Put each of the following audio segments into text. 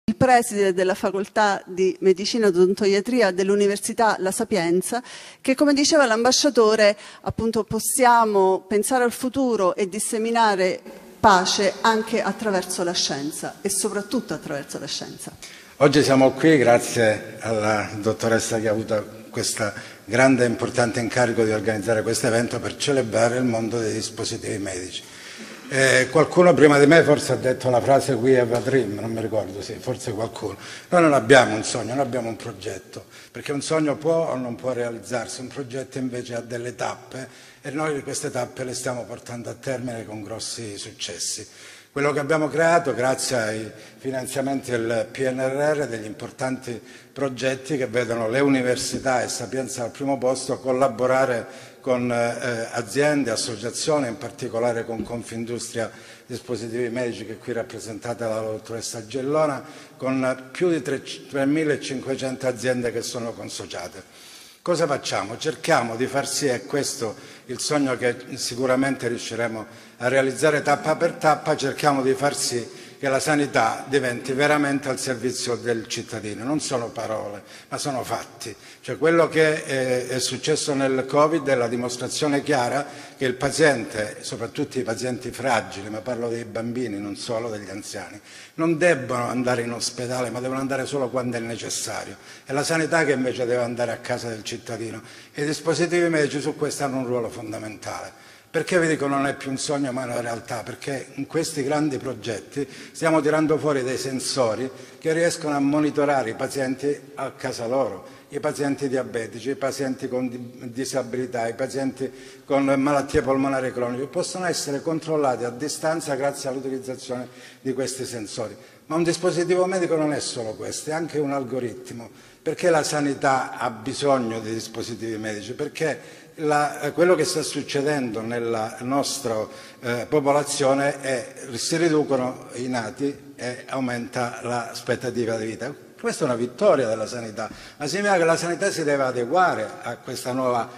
il preside della facoltà di medicina e odontoiatria dell'Università La Sapienza, che, come diceva l'ambasciatore, appunto possiamo pensare al futuro e disseminare pace anche attraverso la scienza e soprattutto attraverso la scienza. Oggi siamo qui grazie alla dottoressa che ha avuto questo grande e importante incarico di organizzare questo evento per celebrare il mondo dei dispositivi medici. Qualcuno prima di me forse ha detto la frase "We have a dream", non mi ricordo, sì, forse qualcuno. Noi non abbiamo un sogno, noi abbiamo un progetto, perché un sogno può o non può realizzarsi, un progetto invece ha delle tappe e noi queste tappe le stiamo portando a termine con grossi successi. Quello che abbiamo creato grazie ai finanziamenti del PNRR, degli importanti progetti che vedono le università e Sapienza al primo posto collaborare con aziende, associazioni, in particolare con Confindustria Dispositivi Medici, che è qui rappresentata dalla dottoressa Gellona, con più di 3.500 aziende che sono consociate. Cosa facciamo? Cerchiamo di far sì, e questo il sogno che sicuramente riusciremo a realizzare tappa per tappa, cerchiamo di far sì che la sanità diventi veramente al servizio del cittadino. Non sono parole, ma sono fatti. Cioè, quello che è successo nel Covid è la dimostrazione chiara che il paziente, soprattutto i pazienti fragili, ma parlo dei bambini, non solo degli anziani, non debbono andare in ospedale, ma devono andare solo quando è necessario. È la sanità che invece deve andare a casa del cittadino. E i dispositivi medici su questo hanno un ruolo fondamentale. Perché vi dico non è più un sogno ma una realtà? Perché in questi grandi progetti stiamo tirando fuori dei sensori che riescono a monitorare i pazienti a casa loro, i pazienti diabetici, i pazienti con disabilità, i pazienti con malattie polmonari croniche, possono essere controllati a distanza grazie all'utilizzazione di questi sensori. Ma un dispositivo medico non è solo questo, è anche un algoritmo. Perché la sanità ha bisogno di dispositivi medici? Perché quello che sta succedendo nella nostra popolazione è che si riducono i nati e aumenta l'aspettativa di vita. Questa è una vittoria della sanità, ma significa che la sanità si deve adeguare a questa nuova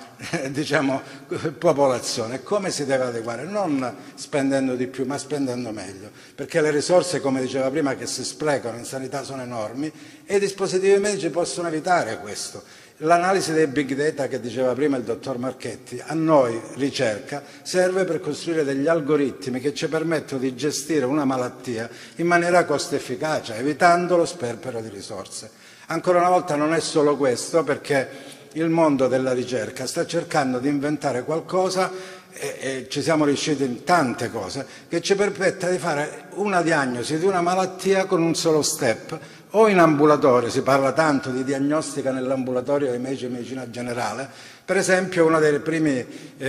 popolazione. Come si deve adeguare? Non spendendo di più, ma spendendo meglio, perché le risorse, come diceva prima, che si sprecano in sanità sono enormi e i dispositivi medici possono evitare questo. L'analisi dei big data che diceva prima il dottor Marchetti, a noi ricerca serve per costruire degli algoritmi che ci permettono di gestire una malattia in maniera cost efficace, evitando lo sperpero di risorse. Ancora una volta non è solo questo, perché il mondo della ricerca sta cercando di inventare qualcosa e ci siamo riusciti in tante cose che ci permetta di fare una diagnosi di una malattia con un solo step, o in ambulatorio, si parla tanto di diagnostica nell'ambulatorio dei medici di medicina generale. Per esempio, una delle prime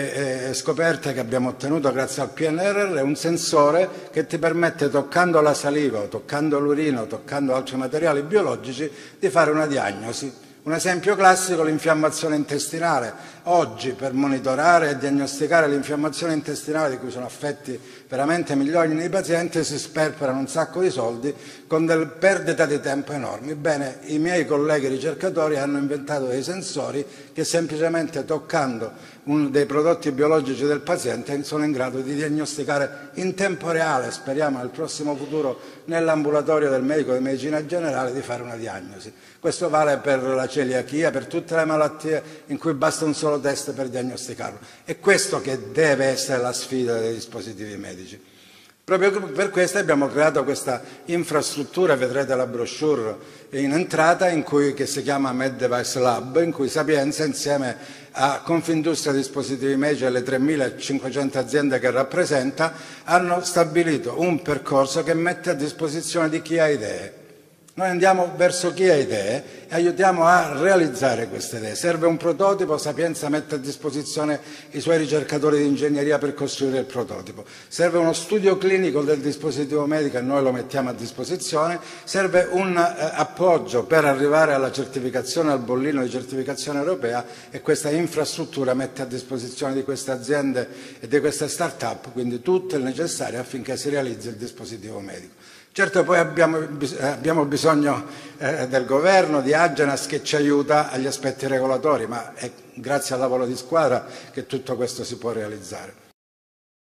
scoperte che abbiamo ottenuto grazie al PNRR è un sensore che ti permette, toccando la saliva, o toccando l'urina, o toccando altri materiali biologici, di fare una diagnosi. Un esempio classico, l'infiammazione intestinale. Oggi, per monitorare e diagnosticare l'infiammazione intestinale, di cui sono affetti veramente milioni di pazienti, si sperperano un sacco di soldi con delle perdite di tempo enormi. Bene, i miei colleghi ricercatori hanno inventato dei sensori che semplicemente toccando dei prodotti biologici del paziente sono in grado di diagnosticare in tempo reale, speriamo nel prossimo futuro, nell'ambulatorio del medico di medicina generale, di fare una diagnosi. Questo vale per la celiachia, per tutte le malattie in cui basta un solo test per diagnosticarlo. È questo che deve essere la sfida dei dispositivi medici. Proprio per questo abbiamo creato questa infrastruttura, vedrete la brochure in entrata, che si chiama Med Device Lab, in cui Sapienza, insieme a Confindustria Dispositivi Medici e le 3.500 aziende che rappresenta, hanno stabilito un percorso che mette a disposizione di chi ha idee. Noi andiamo verso chi ha idee e aiutiamo a realizzare queste idee. Serve un prototipo, Sapienza mette a disposizione i suoi ricercatori di ingegneria per costruire il prototipo. Serve uno studio clinico del dispositivo medico e noi lo mettiamo a disposizione. Serve un appoggio per arrivare alla certificazione, al bollino di certificazione europea, e questa infrastruttura mette a disposizione di queste aziende e di queste start-up quindi tutto il necessario affinché si realizzi il dispositivo medico. Certo, poi abbiamo bisogno del governo, di Agenas, che ci aiuta agli aspetti regolatori, ma è grazie al lavoro di squadra che tutto questo si può realizzare.